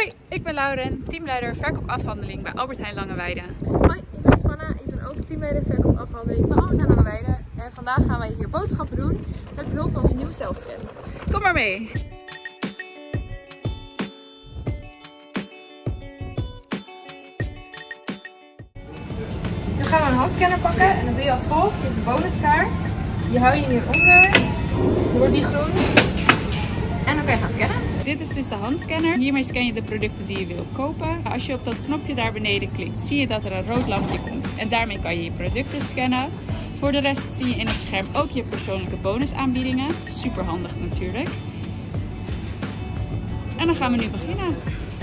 Hoi, ik ben Lauren, teamleider verkoopafhandeling bij Albert Heijn Langeweide. Hoi, ik ben Savannah, ik ben ook teamleider verkoopafhandeling bij Albert Heijn Langeweide. En vandaag gaan wij hier boodschappen doen met behulp van onze nieuwe zelfscan. Kom maar mee! Nu gaan we een handscanner pakken en dat doe je als volgt. Je hebt de bonuskaart, die hou je hieronder, die wordt die groen en dan kan je gaan scannen. Dit is dus de handscanner. Hiermee scan je de producten die je wil kopen. Als je op dat knopje daar beneden klikt, zie je dat er een rood lampje komt. En daarmee kan je je producten scannen. Voor de rest zie je in het scherm ook je persoonlijke bonusaanbiedingen. Super handig natuurlijk. En dan gaan we nu beginnen.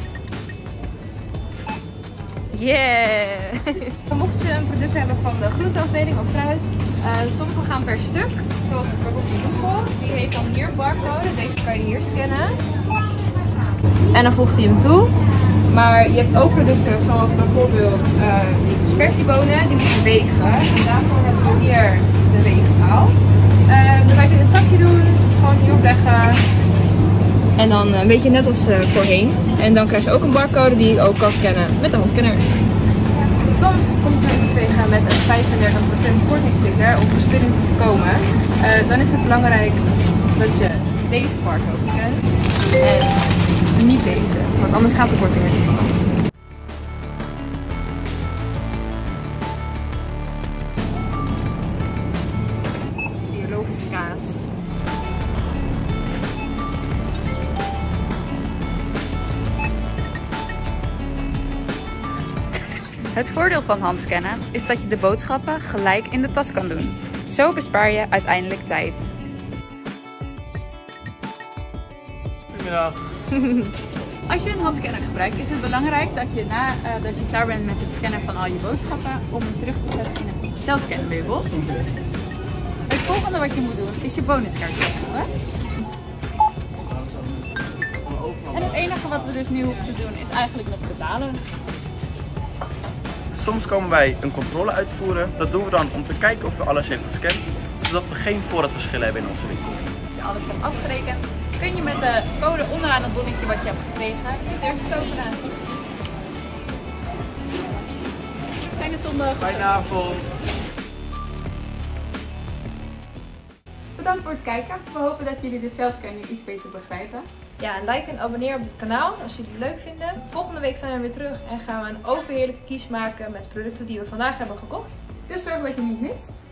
Yeah! Mocht je een product hebben van de groenteafdeling of fruit, sommige gaan per stuk. Zoals bijvoorbeeld de bloemkool. Die heeft dan hier een barcode. Deze kan je hier scannen. En dan voegt hij hem toe. Maar je hebt ook producten zoals bijvoorbeeld dispersiebonen. Die moeten wegen. En daarvoor hebben we hier de weegschaal. Dan kan je het in een zakje doen. Gewoon hierop leggen. En dan een beetje net als voorheen. En dan krijg je ook een barcode die je ook kan scannen met de handscanner. Soms komt je tegen met een 35% kortingsticker om verspilling te voorkomen. Dan is het belangrijk dat je deze barcode scant en niet deze, want anders gaat de korting er niet. Biologische kaas. Het voordeel van handscannen is dat je de boodschappen gelijk in de tas kan doen. Zo bespaar je uiteindelijk tijd. Goedemiddag. Als je een handscanner gebruikt, is het belangrijk dat je nadat je klaar bent met het scannen van al je boodschappen, om hem terug te zetten in het zelfscanmeubel. Het volgende wat je moet doen is je bonuskaart invullen. En het enige wat we dus nu hoeven te doen is eigenlijk nog betalen. Soms komen wij een controle uitvoeren. Dat doen we dan om te kijken of we alles hebben gescand, zodat we geen voorraadverschillen hebben in onze winkel. Als je alles hebt afgerekend, kun je met de code onderaan het bonnetje wat je hebt gekregen de deurtjes openen. Fijne zondag. Fijne avond. Bedankt voor het kijken. We hopen dat jullie de zelfscan nu iets beter begrijpen. Ja, en like en abonneer op dit kanaal als jullie het leuk vinden. Volgende week zijn we weer terug en gaan we een overheerlijke kies maken met producten die we vandaag hebben gekocht. Dus zorg dat je niet mist.